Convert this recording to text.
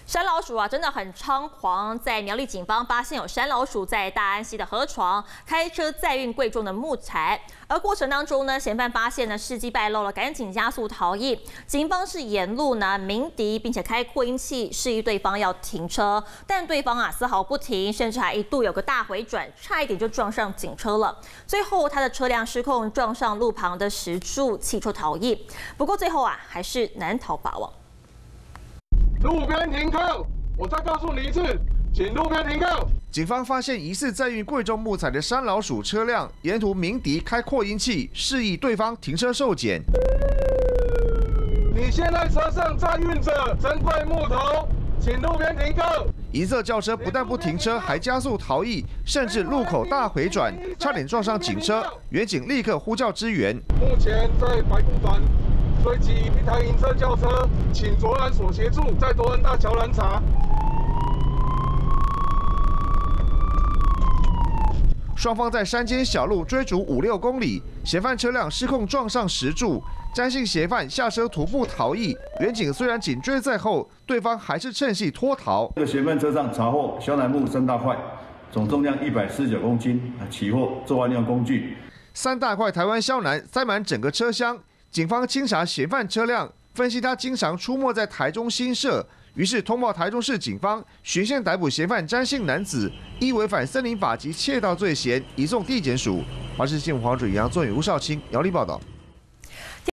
山老鼠啊，真的很猖狂。在苗栗警方发现有山老鼠在大安溪的河床开车载运贵重的木材，而过程当中呢，嫌犯发现呢事迹败露了，赶紧加速逃逸。警方是沿路呢鸣笛，并且开扩音器示意对方要停车，但对方啊丝毫不停，甚至还一度有个大回转，差一点就撞上警车了。最后他的车辆失控撞上路旁的石柱，汽车逃逸。不过最后啊还是难逃法网。 路边停靠！我再告诉你一次，请路边停靠。 警方发现疑似载运贵重木材的山老鼠车辆，沿途鸣笛、开扩音器，示意对方停车受检。 你现在车上载运着珍贵木头，请路边停靠。 银色轿车不但不停车，还加速逃逸，甚至路口大回转，差点撞上警车。员警立刻呼叫支援。 目前在白骨团。 追击一台银色轿车，请卓安所协助，在夺恩大桥拦查。 双方在山间小路追逐5-6公里，嫌犯车辆失控撞上石柱，詹姓嫌犯下车徒步逃逸。员警虽然紧追在后，对方还是趁隙脱逃。 这个嫌犯车上查获小楠木3大块，总重量149公斤，起获作案用工具。 3大块台湾肖楠塞满整个车厢。 警方清查嫌犯车辆，分析他经常出没在台中新社，于是通报台中市警方，循线逮捕嫌犯詹姓男子，依违反森林法及窃盗罪嫌，移送地检署。华视新闻黄主杨宗宇、吴少卿、姚丽报道。